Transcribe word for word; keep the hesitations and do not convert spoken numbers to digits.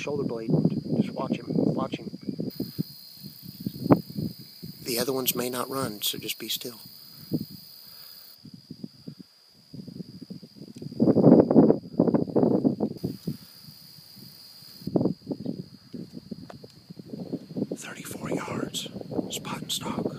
shoulder blade and just watch him, watch him. The other ones may not run, so just be still. thirty-four yards, spot and stock.